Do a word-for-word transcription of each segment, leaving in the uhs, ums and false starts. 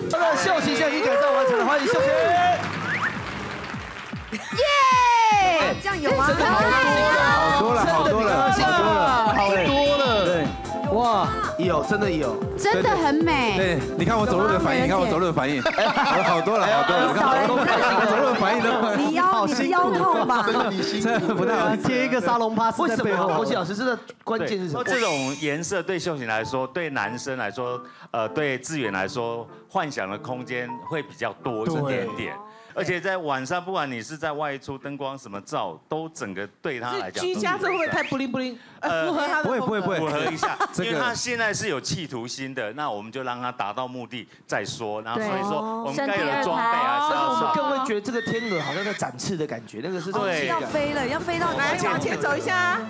他的秀琴现在已经改造完成了，欢迎秀琴。 耶！这样有吗？ 好多了，好多了，好多了，好多了。对，哇，有，真的有， 真的很美。 对，你看我走路的反应，你看我走路的反应，我好多了，好多了，你看我走路的反应都。 你腰，你是腰痛吧？ 真的不太好。 贴一个沙龙趴，为什么？侯奇老师，这个关键是什么？ 这种颜色对秀琴来说，对男生来说，呃，对志远来说，幻想的空间会比较多一点点。而且在晚上，不管你是在外出灯光什么照，都整个对他来讲， 居家这会不会太不灵不灵？呃，符合他的不会不会不会， 符合一下，因为他现在是有企图心的，那我们就让他达到目的再说。然后所以说，我们该有的装备还是要上。 更会觉得这个天鹅好像在展翅的感觉，那个是对， 要飞了，要飞到来往前走一下。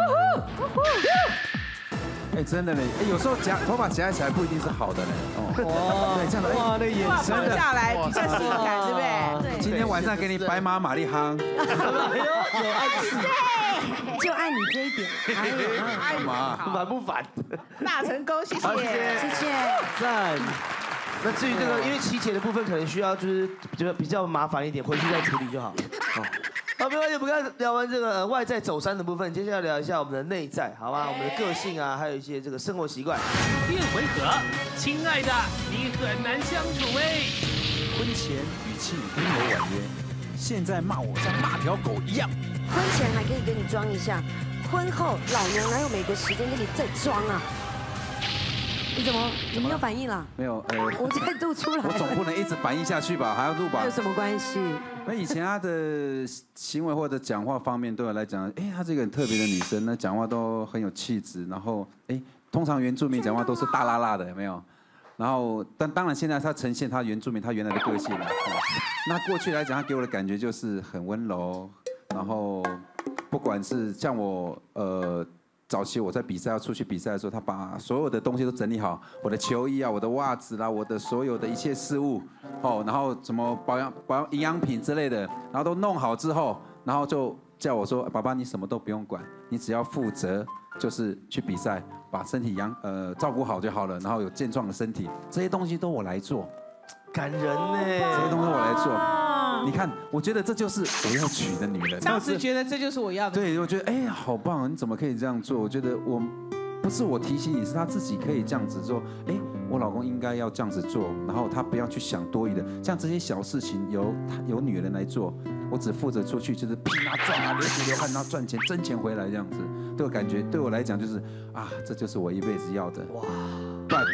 哎，真的嘞，哎，有时候夹头发夹起来不一定是好的嘞。哦， 哇， 对，这样的， 哇，那眼神的下来比较性感，对不对？ 对。 今天晚上给你白马玛丽夯。 哎呦，有爱情， 就爱你这一点。 干嘛？ 烦不烦？ 大成功，谢谢， 谢谢， 赞。那至于这个，因为期节的部分可能需要就是觉得比较麻烦一点，回去再处理就好。好。好，没关系，我们刚才聊完这个外在走山的部分，接下来聊一下我们的内在，好吧？我们的个性啊，还有一些这个生活习惯。 第二回合，亲爱的，你很难相处哎。 婚前语气温柔婉约，现在骂我像骂条狗一样。 婚前还可以给你装一下，婚后老娘哪有每个时间给你再装啊？你怎么你没有反应了？ 没有，呃， 我再度出来。 我总不能一直反应下去吧，还要录吧？ 有什么关系？ 那以前她的行为或者讲话方面对我来讲，哎，她是一个很特别的女生，那讲话都很有气质，然后哎，通常原住民讲话都是大辣辣的，有没有？然后，但当然现在她呈现她原住民她原来的个性了。那过去来讲，她给我的感觉就是很温柔，然后不管是像我呃。早期我在比赛要出去比赛的时候，他把所有的东西都整理好，我的球衣啊，我的袜子啦，我的所有的一切事物，哦，然后什么保养保养营养品之类的，然后都弄好之后，然后就叫我说，爸爸你什么都不用管，你只要负责就是去比赛，把身体养呃照顾好就好了，然后有健壮的身体，这些东西都我来做， 感人呢，这些东西我来做。你看，我觉得这就是我要娶的女人。 当时觉得这就是我要的。 对，我觉得哎，好棒！你怎么可以这样做？我觉得我不是我提醒你，是他自己可以这样子说。哎，我老公应该要这样子做，然后他不要去想多余的，像这些小事情由由女人来做，我只负责出去就是拼啊赚啊，流血流汗啊赚钱挣钱回来这样子。对我感觉对我来讲就是啊，这就是我一辈子要的。哇 ，but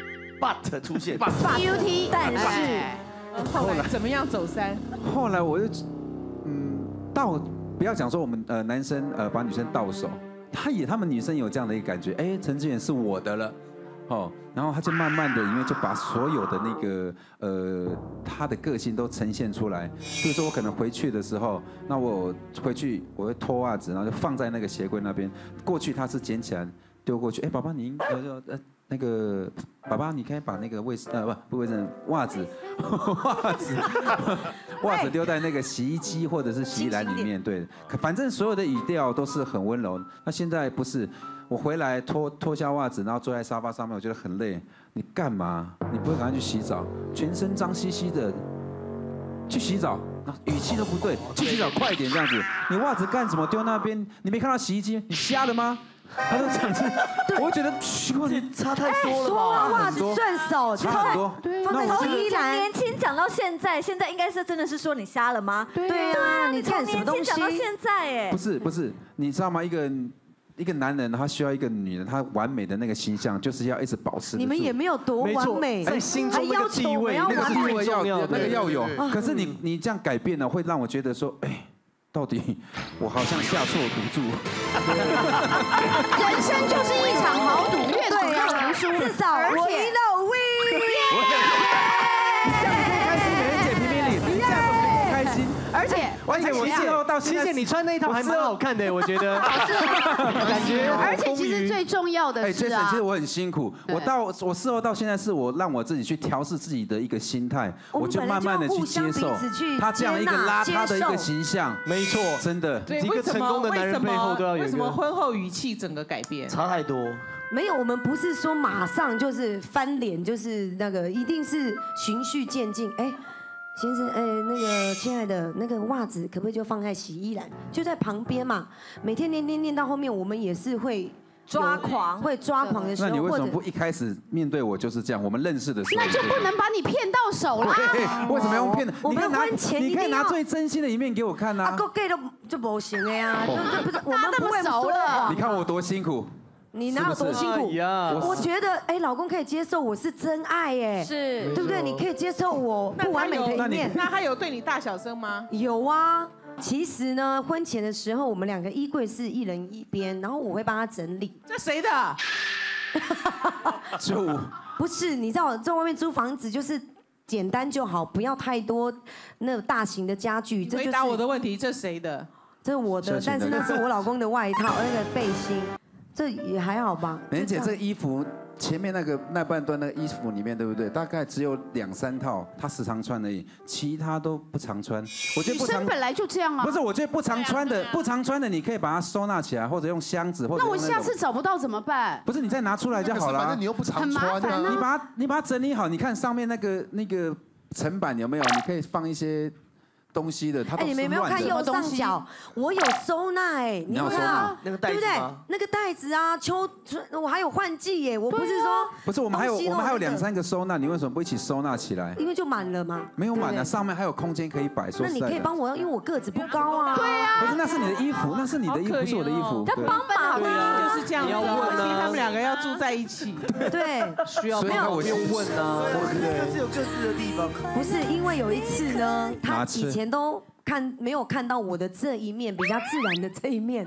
but 出现 ，but beauty， 但是。 后来怎么样走山？ 后来我就，嗯，到不要讲说我们呃男生呃把女生到手，他也他们女生有这样的一个感觉，哎，陈志远是我的了，哦，然后他就慢慢的，因为就把所有的那个呃他的个性都呈现出来。比如说我可能回去的时候，那我回去我会脱袜子，然后就放在那个鞋柜那边。过去他是捡起来丢过去，哎，宝宝你呃呃。那个爸爸，你可以把那个卫生呃不不卫生袜子袜子袜子丢在那个洗衣机或者是洗衣篮里面，对，反正所有的语调都是很温柔。那现在不是，我回来脱脱下袜子，然后坐在沙发上面，我觉得很累。你干嘛？你不会赶快去洗澡？全身脏兮兮的，去洗澡，语气都不对，去洗澡快一点这样子。你袜子干什么丢那边？你没看到洗衣机？你瞎了吗？他都这样子，我觉得奇怪， 你差太多了吧？袜子顺手， 差很多。 放在从衣篮。 年轻讲到现在，现在应该是真的是说你瞎了吗？ 对啊，你从年轻讲到现在，哎， 不是不是，你知道吗？一个一个男人他需要一个女人，他完美的那个形象就是要一直保持。 你们也没有多完美， 在心中那个地位， 那个地位要那个要有。可是你你这样改变了，会让我觉得说，哎。到底我好像下错赌注。 人生就是一场豪赌，越赌越难输。 至少我赢了 win。 这样不开心，美人姐评评理，这样不开心。 而且而且我事后到现在，你穿那一套还蛮好看的，我觉得。感觉。 而且其实最重要的是啊， 其实我很辛苦。我到我事后到现在是我让我自己去调试自己的一个心态，我就慢慢的去接受他这样一个邋遢的一个形象。 没错， 真的。 一个成功的男人背后都要有。 为什么婚后语气整个改变？ 差太多。 没有，我们不是说马上就是翻脸，就是那个，一定是循序渐进。哎，先生，哎，那个亲爱的，那个袜子可不可以就放在洗衣篮，就在旁边嘛？每天念念念到后面，我们也是会抓狂， 会抓狂的时候。 那你为什么不一开始面对我就是这样？我们认识的时候， 那就不能把你骗到手啦。 为什么要用骗的？ 我们婚前你可以拿最真心的一面给我看呐。 啊，够 gay 都就不行了呀，就就不是我们不会熟了。 你看我多辛苦。 你哪有多辛苦？我觉得，哎，老公可以接受我是真爱，哎， 是， 对不对？你可以接受我不完美的一面。 那他有对你大小声吗？ 有啊。其实呢，婚前的时候，我们两个衣柜是一人一边，然后我会帮他整理。 这谁的？ 就不是，你知道，在外面租房子就是简单就好，不要太多那种大型的家具。 回答我的问题，这谁的？ 这是我的，但是那是我老公的外套，那个背心。这也还好吧， 莲姐，这衣服前面那个那半段那个衣服里面，对不对？大概只有两三套，她时常穿而已，其他都不常穿。我觉得不常女生本来就这样啊。 不是，我觉得不常穿的，不常穿的你可以把它收纳起来，或者用箱子，或者那我下次找不到怎么办？ 不是，你再拿出来就好了。 反正你又不常穿啊。 你把它你把它整理好，你看上面那个那个层板有没有？你可以放一些。东西的，它都是乱的。哎， 你们有没有看右上角？我有收纳哎， 你要收纳那个袋子吗？ 对不对？那个袋子啊，秋我还有换季耶，我不是说不是，我们还有我们还有两三个收纳，你为什么不一起收纳起来？ 因为就满了嘛。 没有满了，上面还有空间可以摆。 那你可以帮我，因为我个子不高啊。 对啊。 不是，那是你的衣服，那是你的衣服，不是我的衣服。 他帮忙啊，就是这样。你要问啊， 他们两个要住在一起。 对， 需要没有，我就问啊。 各自有各自的地方。 不是，因为有一次呢，他以前都。看没有看到我的这一面，比较自然的这一面。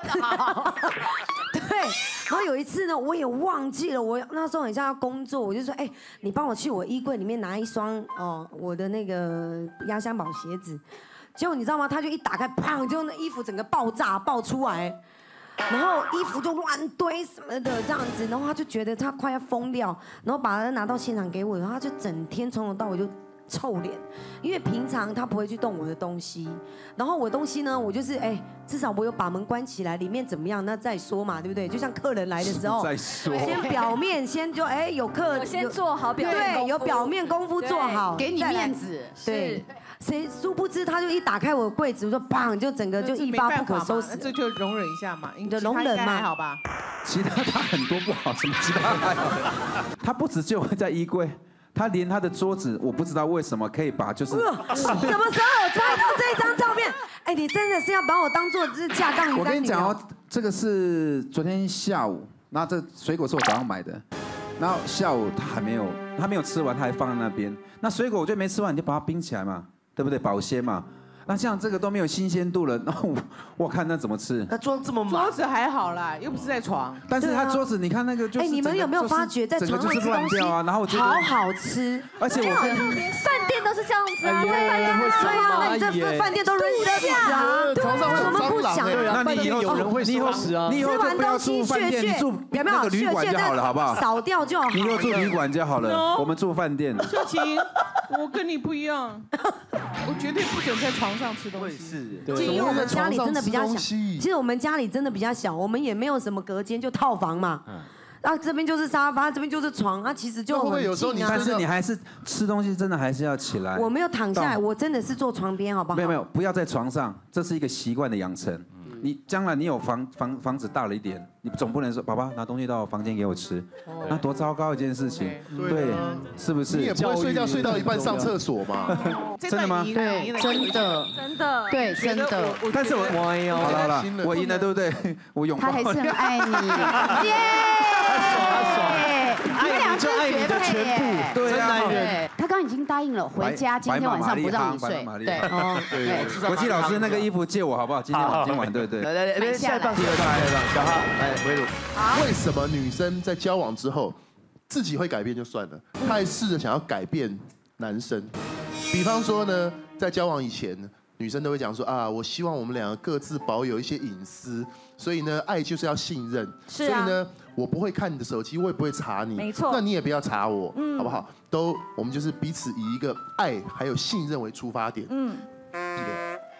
对，然后有一次呢，我也忘记了，我那时候很像要工作，我就说，哎，你帮我去我衣柜里面拿一双哦，我的那个压箱宝鞋子。结果你知道吗？他就一打开，砰，就那衣服整个爆炸爆出来，然后衣服就乱堆什么的这样子，然后他就觉得他快要疯掉，然后把它拿到现场给我，然后他就整天从头到尾就。臭脸，因为平常他不会去动我的东西，然后我东西呢，我就是哎，至少我有把门关起来，里面怎么样那再说嘛，对不对？就像客人来的时候， 再说， 先表面先就哎有客， 我先做好表面， 对，有表面功夫做好， 给你面子， 对。谁殊不知他就一打开我的柜子，我说砰，就整个就一发不可收拾。 这就容忍一下嘛， 你的容忍嘛， 还好吧？ 其他他很多不好，什么其他还好？他不止就会在衣柜。他连他的桌子，我不知道为什么可以把就是。什么时候我拍到这张照片？哎，你真的是要把我当做是架杠？ 我跟你讲哦，这个是昨天下午，那这水果是我早上买的，然后下午他还没有，他没有吃完，他还放在那边。那水果我就没吃完，你就把它冰起来嘛，对不对？保鲜嘛。那像这个都没有新鲜度了，然后我看那怎么吃？ 他装这么满， 桌子还好啦，又不是在床。 但是他桌子，你看那个就是，哎， 你们有没有发觉在床上吃东西啊？然后好好吃， 而且我跟饭店都是这样子啊，在饭店会对啊，那你这饭店都扔下啊， 床上我们不想， 那你以后有人会收拾啊， 你以后就不要住饭店，你住那个旅馆就好了，好不好？ 扫掉就好。 你以后住旅馆就好了，我们住饭店。 秀琴，我跟你不一样，我绝对不准在床上吃东西。 因为我们家里真的比较小，其实我们家里真的比较小，我们也没有什么隔间，就套房嘛。啊，这边就是沙发，这边就是床，啊，其实就很近啊。 但是你还是吃东西，真的还是要起来。 我没有躺下来，我真的是坐床边，好不好？ 没有没有，不要在床上，这是一个习惯的养成。你将来你有房房房子大了一点，你总不能说爸爸拿东西到房间给我吃，那多糟糕一件事情，对，是不是？ 你也不会睡觉睡到一半上厕所嘛？ 真的吗？ 对，真的， 真的， 对，真的。 但是我，好了好了，我赢了，对不对？我拥抱。 他还是很爱你，耶！ 他爽，爱你就爱你的全部， 对啊。 他刚刚已经答应了，回家今天晚上不让你睡。对，哦， 对。国际老师那个衣服借我好不好？今天晚今晚对对。 来来来，下一棒，第二棒，第二棒，小哈，来，维鲁。 为什么女生在交往之后，自己会改变就算了，她还试着想要改变男生？比方说呢，在交往以前，女生都会讲说啊，我希望我们两个各自保有一些隐私，所以呢，爱就是要信任。 是啊。 所以呢，我不会看你的手机，我也不会查你。 没错。 那你也不要查我，嗯，好不好？都，我们就是彼此以一个爱还有信任为出发点。嗯。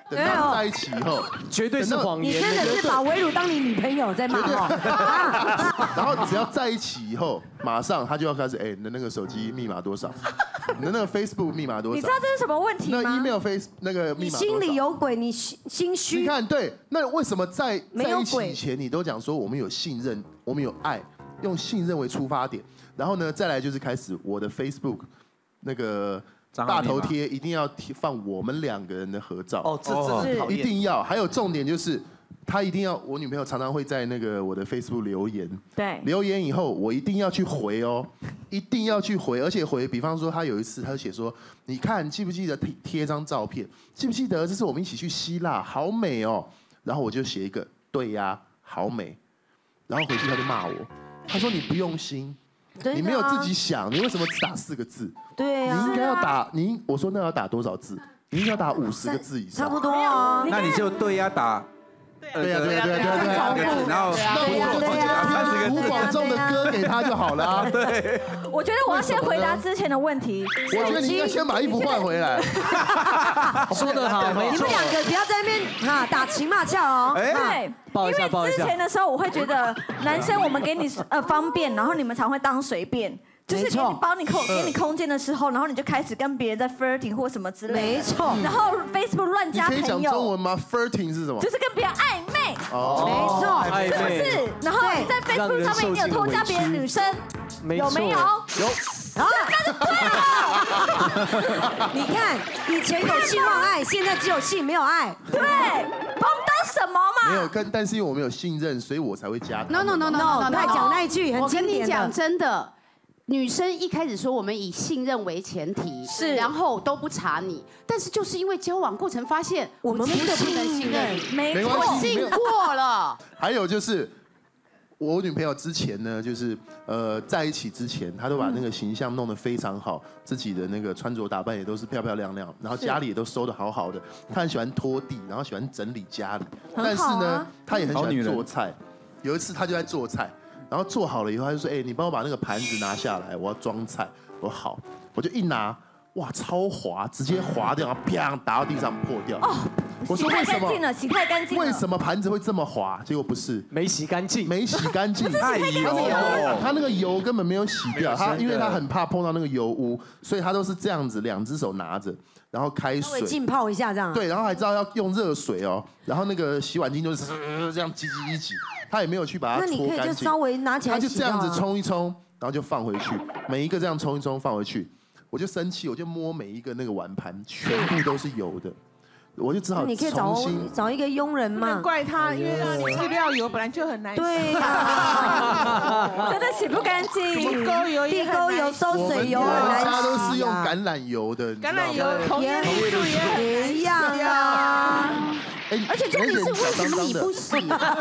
等他们在一起以后， 绝对是谎言。 你真的是把维鲁当你女朋友在骂哦。 然后只要在一起以后，马上他就要开始，哎，你的那个手机密码多少？你的那个 Facebook 密码多少？ 你知道这是什么问题吗？ 那 email face 那个密码多少？ 心里有鬼，你心心虚。 你看，对，那为什么在没有在一起以前，你都讲说我们有信任，我们有爱，用信任为出发点，然后呢，再来就是开始我的 Facebook 那个。大头贴一定要贴放我们两个人的合照哦，这真的很讨厌。 一定要，还有重点就是，他一定要，我女朋友常常会在那个我的 Facebook 留言， 对， 留言以后我一定要去回哦，一定要去回，而且回，比方说他有一次他就写说，你看记不记得贴贴张照片，记不记得这是我们一起去希腊，好美哦，然后我就写一个对呀，好美，然后回去他就骂我，他说你不用心。你没有自己想，你为什么只打四个字？ 对啊，你应该要打你。我说那要打多少字？你应该要打五十个字以上。 差不多啊。 那你就对呀打。 对呀对呀对呀对呀对呀。 然后那我就直接打卢广仲的歌给他就好了。对。 我觉得我要先回答之前的问题。 我觉得你应该先把衣服换回来。 说得好，没错。 你们两个不要在那边哈打情骂俏哦。 对。因为之前的时候，我会觉得男生我们给你呃方便，然后你们常会当随便，就是给你帮你空给你空间的时候，然后你就开始跟别人在 flirting 或什么之类的。 没错。 然后 Facebook 乱加朋友。 你可以讲中文吗 ？flirting 是什么？ 就是跟别人暧昧。 哦。没错。 是不是？然后你在 Facebook 上面你有偷加别的女生，有没有？ 有。 啊，那就对了。你看，以前有性忘爱，现在只有性没有爱。 对，把我们当什么嘛？ 没有，跟但是因为我们有信任，所以我才会加。 No no no no no， 他讲那一句很经典的。 我跟你讲，真的，女生一开始说我们以信任为前提， 是， 然后都不查你，但是就是因为交往过程发现我们真的不能信任， 没错，信过了。 还有就是。我女朋友之前呢，就是呃在一起之前，她都把那个形象弄得非常好，自己的那个穿着打扮也都是漂漂亮亮，然后家里也都收得好好的。她很喜欢拖地，然后喜欢整理家里，但是呢，她也很喜欢做菜。有一次她就在做菜，然后做好了以后，她就说：“哎，你帮我把那个盘子拿下来，我要装菜。”我说好，我就一拿。哇，超滑，直接滑掉，然后啪打到地上破掉。哦， 我说为什么？洗太干净了。 为什么盘子会这么滑？结果不是， 没洗干净， 没洗干净， 太油了。 他那个油根本没有洗掉，他因为他很怕碰到那个油污，所以他都是这样子，两只手拿着，然后开水浸泡一下这样。 对，然后还知道要用热水哦，然后那个洗碗巾就是这样挤挤一挤，他也没有去把它搓干净。 那你可以就稍微拿起来洗。 他就这样子冲一冲，然后就放回去，每一个这样冲一冲放回去。我就生气，我就摸每一个那个碗盘，全部都是油的，我就只好你可以找找一个佣人嘛。 不能怪他，因为他饲料油本来就很难洗。 对呀， 真的洗不干净。 沟油、 地沟油、收水油很难洗。 大家都是用橄榄油的， 橄榄油同样也一样呀。 而且重点是为什么你不洗？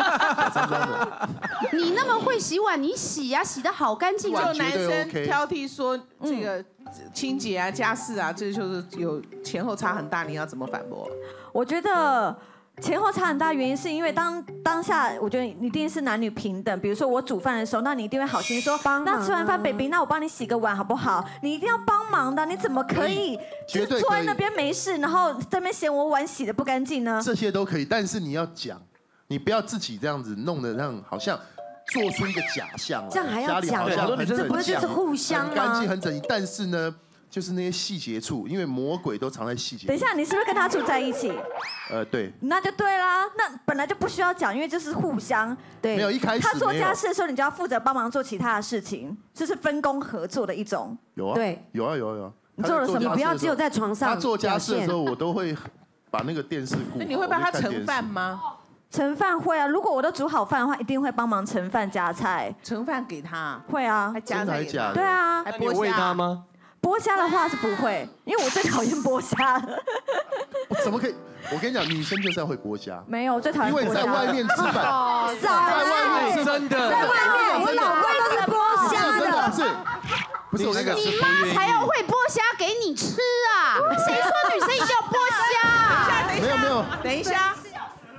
你那么会洗碗，你洗呀，洗得好干净。 就男生挑剔说这个清洁啊、家事啊，这就是有前后差很大，你要怎么反驳？ 我觉得。前后差很大，原因是因为当当下，我觉得你一定是男女平等。比如说我煮饭的时候，那你一定会好心说，那吃完饭 ，baby， 那我帮你洗个碗好不好？你一定要帮忙的，你怎么可以就坐在那边没事，然后在那边嫌我碗洗的不干净呢？ 这些都可以，但是你要讲，你不要自己这样子弄得让好像做出一个假象， 这样还要讲，这不就是互相吗？ 很干净很整齐，但是呢。就是那些细节处，因为魔鬼都藏在细节。 等一下，你是不是跟他住在一起？ 呃，对。 那就对啦，那本来就不需要讲，因为就是互相。 对。 没有一开始他做家事的时候，你就要负责帮忙做其他的事情，这是分工合作的一种。 有啊。 对。 有啊有啊有啊。 你做了什么？你不要只有在床上。 他做家事的时候，我都会把那个电视顾好。 那你会帮他盛饭吗？ 盛饭会啊，如果我都煮好饭的话，一定会帮忙盛饭夹菜。 盛饭给他。 会啊。 还夹菜给他。 对啊。 还剥喂他吗？ 剥虾的话是不会，因为我最讨厌剥虾。 怎么可以？我跟你讲，女生就是要会剥虾。 没有，我最讨厌剥虾。 因为在外面吃饭， 在外面真的， 在外面我老公都是剥虾的。 是，不是那个你妈才要会剥虾给你吃啊！谁说女生一定要剥虾？ 没有没有， 等一下，听听看。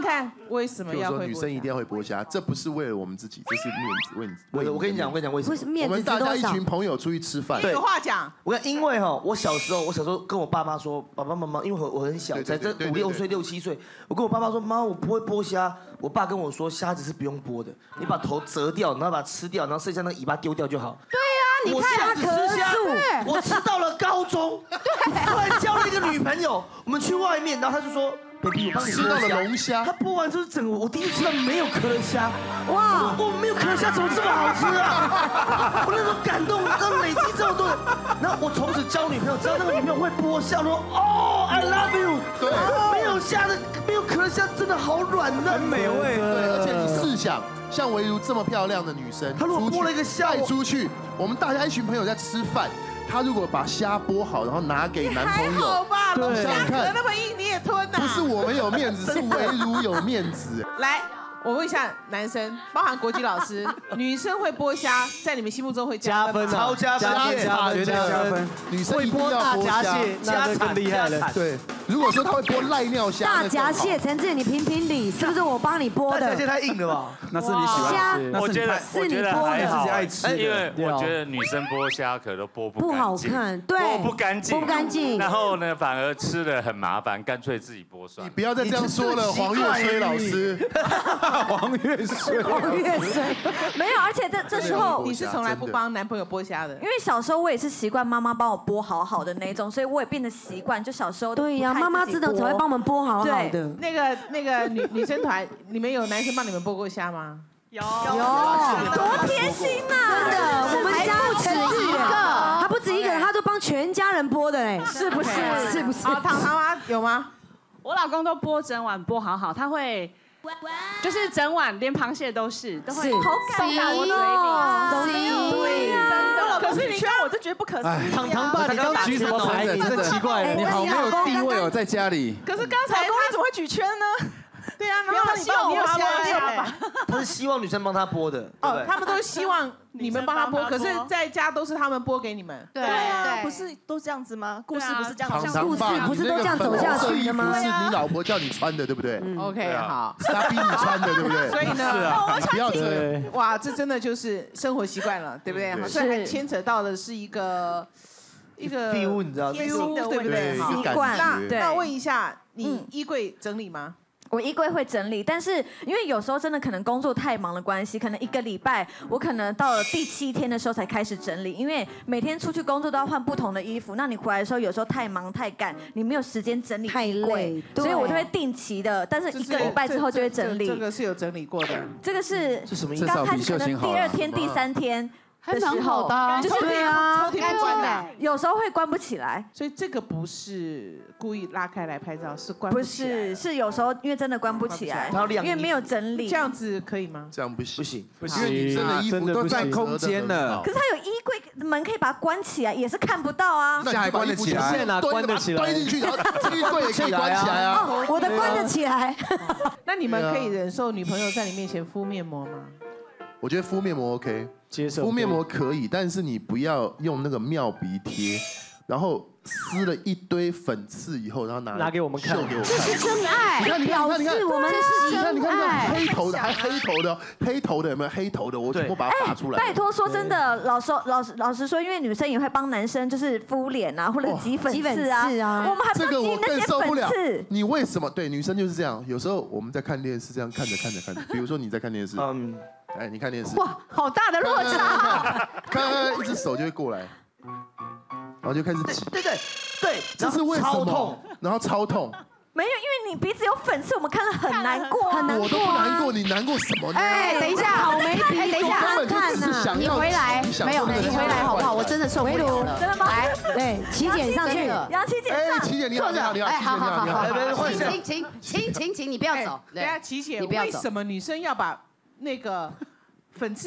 看为什么比如说要会剥虾？ 女生一定要会剥虾，这不是为了我们自己，这是面子，为你。 我我跟你讲，我跟你讲为什么？ 我们大家一群朋友出去吃饭， 有话讲。 我跟因为哈，我小时候，我小时候跟我爸妈说，爸爸妈妈，因为我我很小，在这五六岁、六七岁，我跟我爸妈说，妈，我不会剥虾。我爸跟我说，虾子是不用剥的，你把头折掉，然后把它吃掉，然后剩下那个尾巴丢掉就好。 对呀，你看他吃虾，我吃到了高中，突然交了一个女朋友，我们去外面，然后他就说。baby， 我帮你吃到了龙虾， 他剥完之后整个，我第一次吃到没有壳的虾，哇！我没有壳的虾怎么这么好吃啊？我那种感动，然后累积这么多，然后我从此交女朋友，知道那个女朋友会剥虾，说哦 I love you， 对，没有虾的，没有壳的虾真的好软嫩， 很美味。对，而且你试想，像唯如这么漂亮的女生， 她如果剥了一个虾带出去，我们大家一群朋友在吃饭。他如果把虾剥好，然后拿给男朋友， 好吧，龙虾壳那么硬你也吞呐？ 不是我们有面子，是唯如有面子。 来，我问一下男生，包含国际老师，女生会剥虾，在你们心目中会加分吗？ 超加分， 加分，加分。 女生一定要剥虾， 那就更厉害了。 对，如果说他会剥赖尿虾， 大闸蟹，陈志远，你评评理，是不是我帮你剥的？ 大闸蟹太硬了吧？ 那是你喜欢吃， 我觉得是你剥的， 自己爱吃。 因为我觉得女生剥虾壳都剥不不好看，对， 剥不干净， 不干净。 然后呢，反而吃的很麻烦，干脆自己剥算。 你不要再这样说了，黄月吹老师。 黄月水， 黄月水， 没有，而且这这时候你是从来不帮男朋友剥虾的， 因为小时候我也是习惯妈妈帮我剥好好的那种，所以我也变得习惯，就小时候对呀，妈妈知道才会帮我们剥好好的。 那个那个女女生团，你们有男生帮你们剥过虾吗？ 有有，多贴心呐！ 真的，我们家不止一个，他不止一个人，他都帮全家人剥的嘞， 是不是？ 是不是？ 好，糖糖妈有吗？ 我老公都剥整碗剥好好，他会。就是整碗连螃蟹都是，都会好送到我嘴里， 对呀，真的。 可是你圈我就觉得不可思议。 糖糖爸，你刚举什么牌？你真奇怪， 你好没有地位哦，在家里。 可是刚才他怎么会举圈呢？对啊，然后他希望我帮他剥， 他是希望女生帮他剥的。 哦，他们都希望你们帮他剥，可是在家都是他们剥给你们。 对啊，不是都这样子吗？故事不是这样子， 故事不是都这样走下去的吗？ 是你老婆叫你穿的，对不对 ？OK， 好， 是她逼你穿的，对不对？ 所以呢， 不要这哇，这真的就是生活习惯了，对不对？所以牵扯到的是一个一个 feel， 你知道 feel， 对不对？ 习惯。 那那问一下，你衣柜整理吗？ 我衣柜会整理，但是因为有时候真的可能工作太忙的关系，可能一个礼拜我可能到了第七天的时候才开始整理，因为每天出去工作都要换不同的衣服，那你回来的时候有时候太忙太赶，你没有时间整理衣柜，所以我就会定期的，但是一个礼拜之后就会整理。 这个是有整理过的， 这个是是什么意思？ 刚开始可能第二天、第三天。 还蛮好的， 就是对啊，超干净的， 有时候会关不起来， 所以这个不是故意拉开来拍照，是关不起来， 不是，是有时候因为真的关不起来，因为没有整理， 这样子可以吗？ 这样不行， 不行， 不行，因为女生的衣服都占空间了。 可是它有衣柜门可以把它关起来，也是看不到啊。 那还关得起来？ 现在关得起来， 端进去，然后衣柜也可以关起来啊。 哦，我的关得起来。 那你们可以忍受女朋友在你面前敷面膜吗？ 我觉得敷面膜 OK， 接受敷面膜可以，但是你不要用那个妙鼻贴，然后撕了一堆粉刺以后，然后拿拿给我们看， 秀给我看。 这是真爱， 你看，你看，你看， 我们是真爱。你看，你看，黑头的还黑头的，黑头的有没有黑头的？我全部把它拔出来。 拜托，说真的，老实老实老实说，因为女生也会帮男生就是敷脸啊，或者挤粉刺啊，我们还这个我更受不了。 刺。 你为什么对女生就是这样？有时候我们在看电视，这样看着看着看着，比如说你在看电视，嗯。哎，你看电视， 哇，好大的落差！ 看看，一只手就会过来，然后就开始挤。 对对对， 这是为什么？然后超痛。 没有，因为你鼻子有粉刺，我们看了很难过， 很难过。 我都不难过，你难过什么呢？ 哎，等一下， 好没皮， 等一下， 根本就只是想要。 你回来，没有，你回来好不好？我真的受不了了。 真的吗？ 来， 对，琪姐上去， 杨琪姐哎，琪姐你好，你好，你好， 哎，好好好好， 请请请请请请，你不要走。 对啊，琪姐，为什么女生要把那个粉刺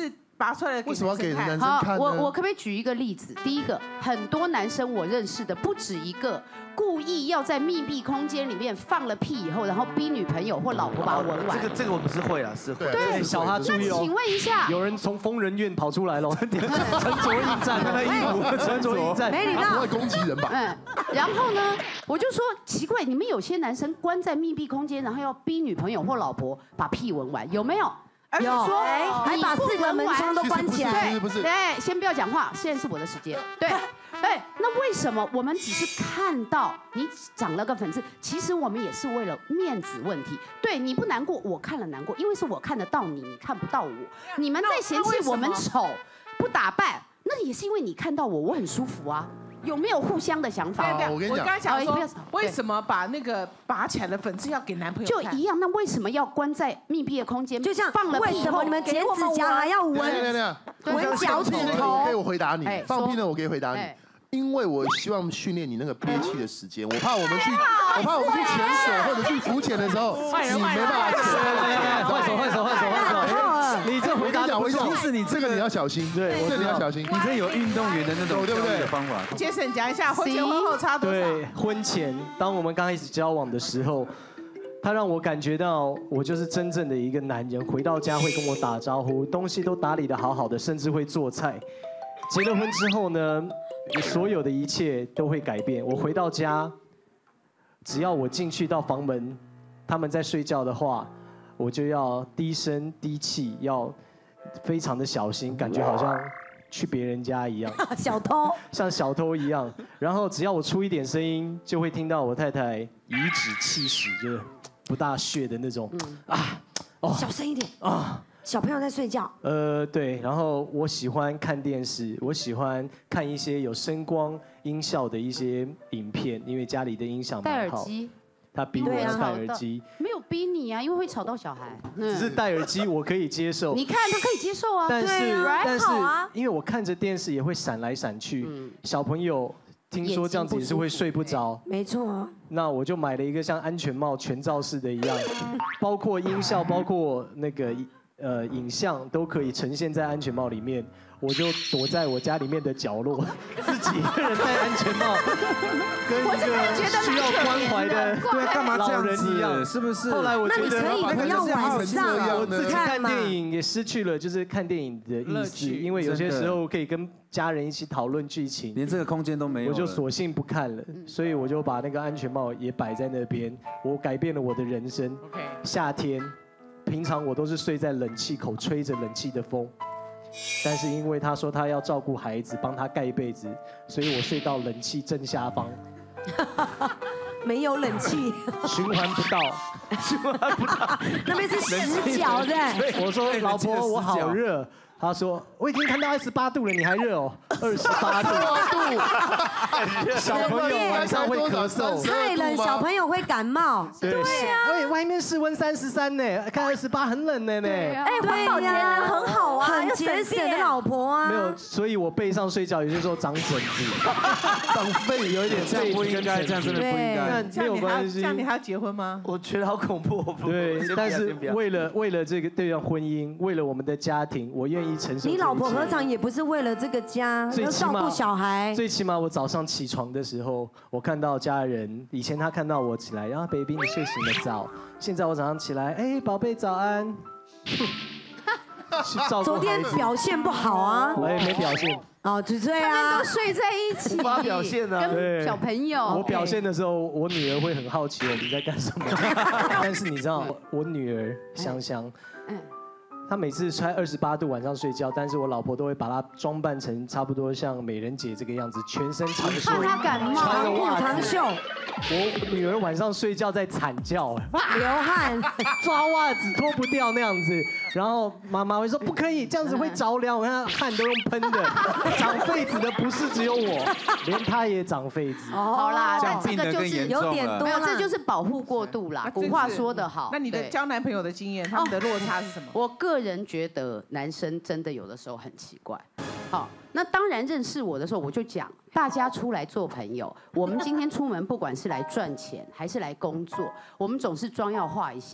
拔出来为什么要给男生看呢？ 我我可不可以举一个例子？第一个，很多男生我认识的不止一个，故意要在密闭空间里面放了屁以后，然后逼女朋友或老婆把它闻完。 这个这个我们是会啦，是会。 对， 小哈注意哦。 请问一下， 有人从疯人院跑出来了，穿着应战的衣服，穿着应战， 没礼貌， 不会攻击人吧？ 嗯，然后呢，我就说奇怪，你们有些男生关在密闭空间，然后要逼女朋友或老婆把屁闻完，有没有？而且说还把四个门窗都关起来， 对，不是，对，先不要讲话，现在是我的时间，对，哎，那为什么我们只是看到你长了个粉刺，其实我们也是为了面子问题，对，你不难过，我看了难过，因为是我看得到你，你看不到我，你们在嫌弃我们丑，不打扮，那也是因为你看到我，我很舒服啊。有没有互相的想法？ 我跟你讲，我刚才讲说，为什么把那个拔起来的粉刺要给男朋友就一样？那为什么要关在密闭的空间？ 就像放了屁为什么你们剪指甲还要闻闻脚趾头？ 给我回答你，放屁呢？我可以回答你。因为我希望训练你那个憋气的时间，我怕我们去，我怕我们去潜水或者去浮潜的时候，你没办法潜。 换手，换手，换手，换手。你这回答讲， 不不是你这个你要小心， 对， 这你要小心。 你这有运动员的那种对不对方法。 杰森讲一下婚前婚后差多少？ 对，婚前当我们刚开始交往的时候，他让我感觉到我就是真正的一个男人，回到家会跟我打招呼，东西都打理得好好的，甚至会做菜。结了婚之后呢？所有的一切都会改变。我回到家，只要我进去到房门，他们在睡觉的话，我就要低声低气，要非常的小心，感觉好像去别人家一样， 小偷， 像小偷一样。然后只要我出一点声音，就会听到我太太颐指气使，就是不大屑的那种啊， 哦，小声一点啊。小朋友在睡觉。 呃，对，然后我喜欢看电视，我喜欢看一些有声光音效的一些影片，因为家里的音响蛮好。戴耳机。他逼我要戴耳机。 没有逼你啊，因为会吵到小孩。 只是戴耳机我可以接受。 你看他可以接受啊。 但是但是啊， 因为我看着电视也会闪来闪去，小朋友听说这样子也是会睡不着。 没错啊。 那我就买了一个像安全帽全罩式的一样，包括音效，包括那个。呃，影像都可以呈现在安全帽里面，我就躲在我家里面的角落，自己一个人戴安全帽，跟一个需要关怀的对干嘛这样人一样， 是不是？ 后来我觉得那你可以不要晚上， 我自己看电影也失去了就是看电影的意思，因为有些时候可以跟家人一起讨论剧情， 连这个空间都没有， 我就索性不看了，所以我就把那个安全帽也摆在那边，我改变了我的人生。夏天。平常我都是睡在冷气口，吹着冷气的风，但是因为他说他要照顾孩子，帮他盖被子，所以我睡到冷气正下方， 没有冷气， 循环不到， 循环不到， 那边是死角的。 我说老婆，我好热。他说：“我已经看到二十八度了，你还热哦？二十八度，小朋友晚上会咳嗽， 太冷，小朋友会感冒。 对啊， 哎，外面室温三十三呢，看二十八很冷的呢。 哎，环保节能很好啊， 很节省的老婆啊。 没有，所以我背上睡觉有些时候长疹子，长肺，有一点这样不应该，这样真的不应该。 没有关系。 这样你还要结婚吗？ 我觉得好恐怖。 对，但是为了为了这个这段婚姻，为了我们的家庭，我愿意。” 你老婆何尝也不是为了这个家，要照顾小孩。 最起码我早上起床的时候，我看到家人，以前他看到我起来，然后 baby 你睡醒了早。现在我早上起来，哎，宝贝早安。 昨天表现不好啊。 我也没表现。 哦，只睡啊， 都睡在一起， 无法表现啊， 跟小朋友。 我表现的时候，我女儿会很好奇我你在干什么。但是你知道，我女儿香香。她每次穿二十八度晚上睡觉，但是我老婆都会把她装扮成差不多像美人姐这个样子，全身长袖， 怕她感冒， 长裤长袖。 我女儿晚上睡觉在惨叫， 流汗， 抓袜子脱不掉那样子，然后妈妈会说不可以，这样子会着凉。我看她汗都用喷的，长痱子的不是只有我，连她也长痱子。 哦，好啦， 这样病得更严重了。 没有，这就是保护过度啦。古话说得好。 那你的交男朋友的经验，他们的落差是什么？ 我个人觉得男生真的有的时候很奇怪。好，那当然认识我的时候，我就讲，大家出来做朋友，我们今天出门不管是来赚钱还是来工作，我们总是妆要化一下，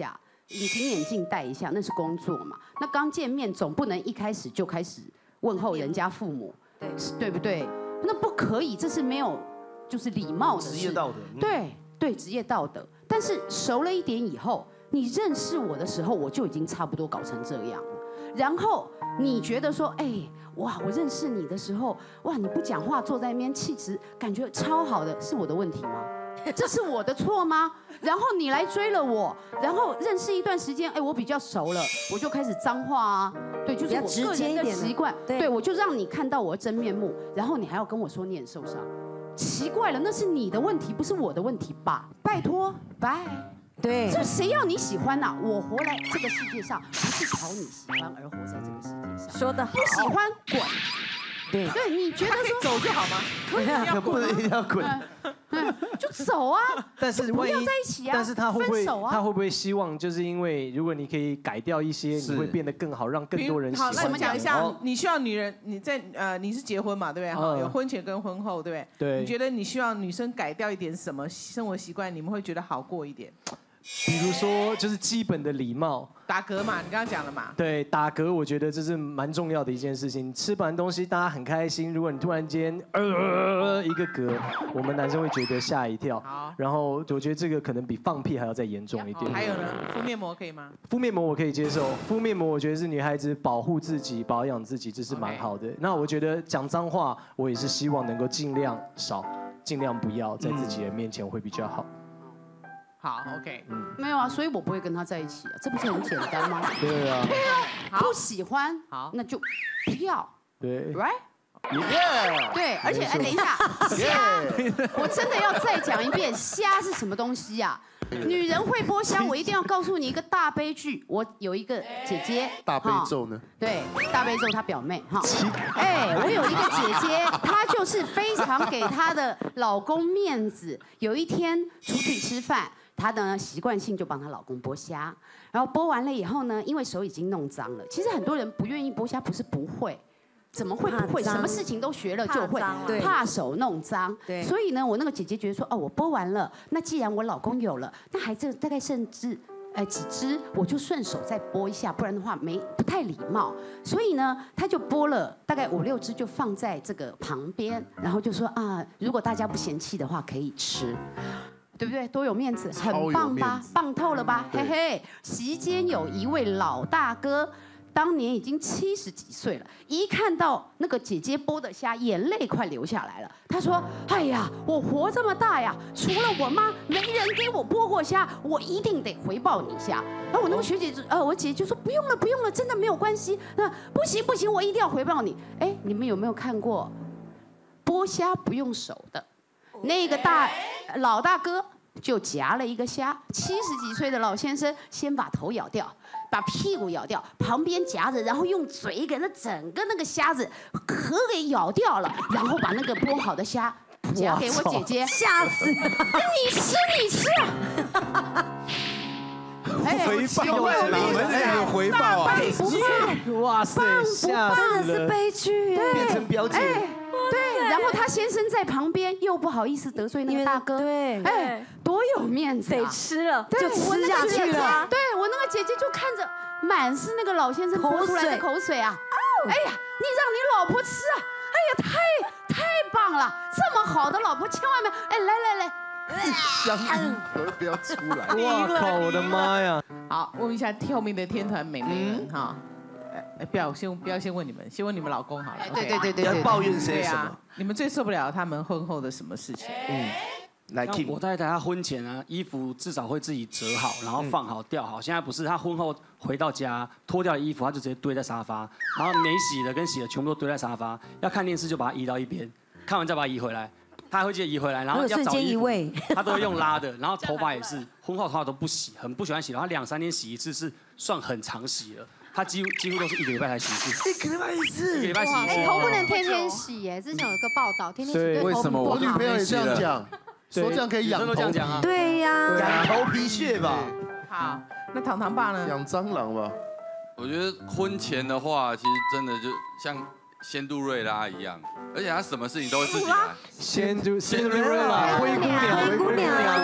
隐形眼镜戴一下，那是工作嘛。那刚见面总不能一开始就开始问候人家父母，对对不对？那不可以，这是没有就是礼貌的事。 职业道德。 对对，职业道德。但是熟了一点以后，你认识我的时候，我就已经差不多搞成这样了。然后你觉得说，哎，哇，我认识你的时候，哇，你不讲话，坐在那边气质感觉超好的，是我的问题吗？这是我的错吗？然后你来追了我，然后认识一段时间，哎，我比较熟了，我就开始脏话啊，对，就是我个人的习惯，对，我就让你看到我的真面目，然后你还要跟我说你很受伤，奇怪了，那是你的问题，不是我的问题吧？拜托，拜。 对， 这谁要你喜欢呐？我活来这个世界上，不是讨你喜欢而活在这个世界上。 说得好， 不喜欢滚。 对对，你觉得说走就好吗？ 可以， 可不能一定要滚。 嗯，就走啊。 但是万一不要在一起啊。 但是他会不会啊、 他会不会希望，就是因为如果你可以改掉一些，你会变得更好，让更多人喜欢。 好，那我们讲一下，你需要女人，你在呃你是结婚嘛，对不对？哈，有婚前跟婚后，对不对？ 对。 你觉得你需要女生改掉一点什么生活习惯，你们会觉得好过一点？ 比如说，就是基本的礼貌， 打嗝嘛，你刚刚讲了嘛。 对，打嗝，我觉得这是蛮重要的一件事情。吃完东西，大家很开心。如果你突然间呃一个嗝，我们男生会觉得吓一跳。 好。 然后我觉得这个可能比放屁还要再严重一点。 还有呢，敷面膜可以吗？ 敷面膜我可以接受，敷面膜我觉得是女孩子保护自己、保养自己，这是蛮好的。那我觉得讲脏话，我也是希望能够尽量少，尽量不要在自己的面前会比较好。 好 ，OK， 嗯，没有啊，所以我不会跟他在一起啊，这不是很简单吗？ 对啊， 对啊，不喜欢，好，那就不要， 对 ，right？ 对，而且哎，等一下，虾，我真的要再讲一遍，虾是什么东西呀？女人会剥虾，我一定要告诉你一个大悲剧。我有一个姐姐， 大悲咒呢？ 对，大悲咒她表妹哈。哎，我有一个姐姐，她就是非常给她的老公面子。有一天出去吃饭。她呢习惯性就帮她老公剥虾，然后剥完了以后呢，因为手已经弄脏了。其实很多人不愿意剥虾，不是不会，怎么会不会？什么事情都学了就会，怕手弄脏。对，所以呢，我那个姐姐觉得说，哦，我剥完了，那既然我老公有了，那还这大概甚至。呃，几只我就顺手再剥一下，不然的话没不太礼貌。所以呢，他就剥了大概五六只，就放在这个旁边，然后就说啊，如果大家不嫌弃的话，可以吃。对不对？多有面子，很棒吧？棒透了吧？嘿嘿，席间有一位老大哥，当年已经七十几岁了，一看到那个姐姐剥的虾，眼泪快流下来了。他说：“哎呀，我活这么大呀，除了我妈，没人给我剥过虾，我一定得回报你一下。”然后我那个学姐就，呃，我姐姐就说：“不用了，不用了，真的没有关系。那不行不行，我一定要回报你。”哎，你们有没有看过剥虾不用手的？那个大老大哥就夹了一个虾，七十几岁的老先生先把头咬掉，把屁股咬掉，旁边夹着，然后用嘴给那整个那个虾子壳给咬掉了，然后把那个剥好的虾夹给我姐姐， 吓死！ 你吃你吃啊！ 回报，你们有回报啊！ 哇塞，吓死了！ 是悲剧， 变成表姐。 对，然后他先生在旁边又不好意思得罪那个大哥， 对， 哎，多有面子， 得吃了， 就吃下去了。 对我那个姐姐就看着满是那个老先生泼出来的口水啊，哎呀，你让你老婆吃啊，哎呀，太太棒了，这么好的老婆千万别，哎，来来来。 香烟盒不要出来！ 哇靠，我的妈呀！ 好，问一下后面的天团美眉们哈，哎，不要先不要先问你们，先问你们老公好了。 对对对对， 要抱怨谁什么？ 你们最受不了他们婚后的什么事情？ 嗯，来 Kim， 我太太她婚前呢，衣服至少会自己折好，然后放好吊好。现在不是，她婚后回到家脱掉衣服，她就直接堆在沙发，然后没洗的跟洗的全部都堆在沙发。要看电视就把它移到一边，看完再把它移回来。他会记得移回来，然后要找衣服，他都会用拉的，然后头发也是，婚后头发都不洗，很不喜欢洗的，他两三天洗一次是算很常洗了，他几乎几乎都是一个礼拜才洗一次， 一个礼拜一次， 一个礼拜洗一次， 头不能天天洗耶，之前有一个报道，天天洗对头不好。 我女朋友也这样讲，说这样可以养头， 对呀， 养头皮屑吧。 好，那糖糖爸呢？ 养蟑螂吧。 我觉得婚前的话，其实真的就像仙杜瑞拉一样。而且他什么事情都会自己来。 仙杜仙杜瑞拉，灰姑娘， 灰姑娘，他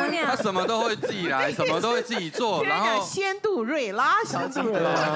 什么都会自己来，什么都会自己做，然后仙杜瑞拉小姐。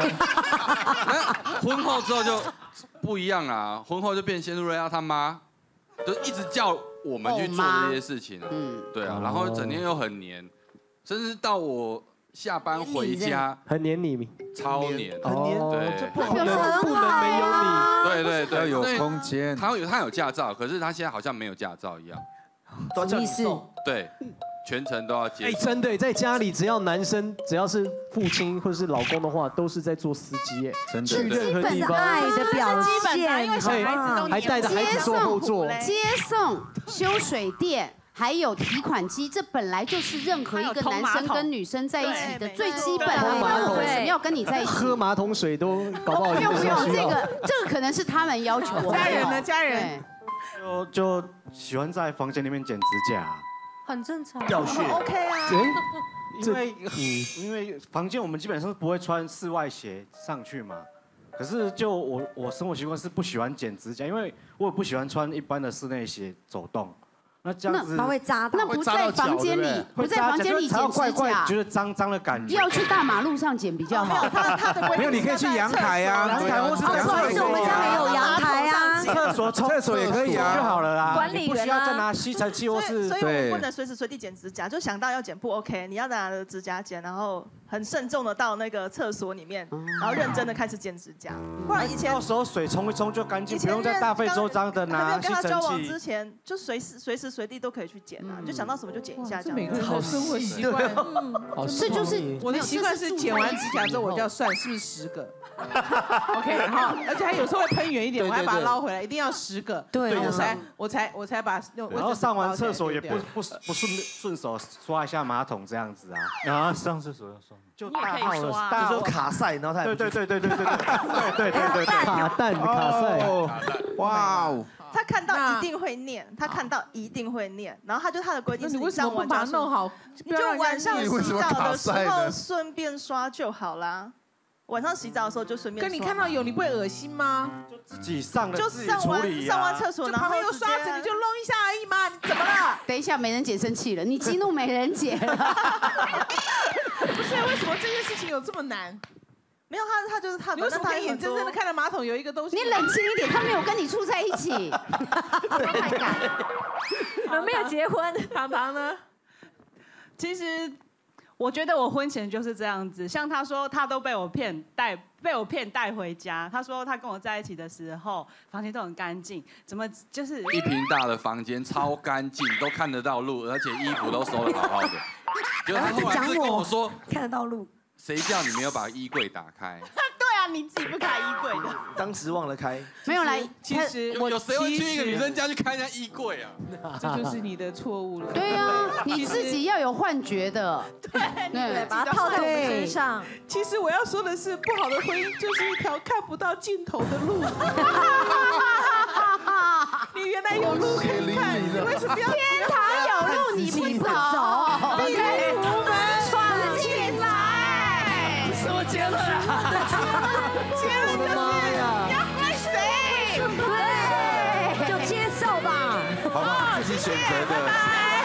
婚后之后就不一样啦，婚后就变仙杜瑞拉他妈，就一直叫我们去做这些事情。嗯，对啊，然后整天又很黏，甚至到我下班回家很黏你， 超黏， 很黏， 对， 不能不能没有你， 对对对， 要有空间。 他有他有驾照，可是他现在好像没有驾照一样， 什么意思？ 对。全程都要接。 哎，真的，在家里只要男生只要是父亲或者是老公的话，都是在做司机，哎， 真的。 去任何地方， 爱的表现， 因为小孩子都还带着孩子坐后座， 接送、修水电。还有提款机，这本来就是任何一个男生跟女生在一起的最基本的。我为什么要跟你在一起？ 喝马桶水都搞不好。 不用不用，这个这个可能是他们要求我。 家人呢？家人就就喜欢在房间里面剪指甲。 很正常， 掉屑 ，OK 啊。 因为因为房间我们基本上是不会穿室外鞋上去嘛，可是就我我生活习惯是不喜欢剪指甲，因为我也不喜欢穿一般的室内鞋走动。那这样子， 它会扎到， 那不在房间里，不在房间里剪指甲， 觉得脏脏的感觉。 要去大马路上剪比较好。 没有，你可以去阳台啊， 阳台或是阳台。我们家没有阳台啊。 厕所厕所也可以啊，就好了啦。 管理员不需要再拿吸尘器或是。 所以我们不能随时随地剪指甲，就想到要剪不 OK， 你要拿着指甲剪，然后很慎重的到那个厕所里面，然后认真的开始剪指甲。不然以前到时候水冲一冲就干净，不用再大费周章的拿吸尘器。 跟他交往之前，就随时随时随地都可以去剪。啊，就想到什么就剪一下，这样。 每个人的生活习惯， 这就是我的习惯是剪完指甲之后，我就要算是不是十个。OK， 然后而且还有时候会喷远一点，我还把它捞回来，一定要十个， 对， 我才我才我才把那。 然后上完厕所也不不不顺顺手刷一下马桶这样子啊。啊，上厕所要刷。就大号的， 大号卡塞，然后他对对对对对对对对对对对卡蛋卡塞， 哇哦。 他看到一定会念，他看到一定会念，然后他就他的规定是， 你上完把它弄好， 你就晚上洗澡的时候顺便刷就好啦。晚上洗澡的时候就顺便。 跟你看到有，你不会恶心吗？ 就自己上了， 就上完上完厕所，然后有刷子，你就弄一下而已嘛，你怎么了？ 等一下，美人姐生气了，你激怒美人姐了。 不是，为什么这件事情有这么难？ 没有他，他就是他。 你为什么可以眼睁睁的看着马桶有一个东西？ 你冷静一点，他没有跟你住在一起。 你们没有结婚， 糖糖呢？其实我觉得我婚前就是这样子，像他说他都被我骗带，被我骗带回家。他说他跟我在一起的时候，房间都很干净，怎么就是一平大的房间超干净，都看得到路，而且衣服都收得好好的。就他突然跟我说看得到路。 谁叫你没有把衣柜打开？ 对啊，你自己不开衣柜的。 当时忘了开。 没有来， 其实有有谁会去一个女生家去开人家衣柜啊？ 这就是你的错误了。 对啊，你自己要有幻觉的。 对，对，把它套在我们身上。 其实我要说的是，不好的婚姻就是一条看不到尽头的路。你原来有路可以看，你为什么要？ 天堂有路你不走， 壁虎们闯进来。 什么结论啊？ 结论就是要怪谁？ 对，就接受吧。 好吧，自己选择的。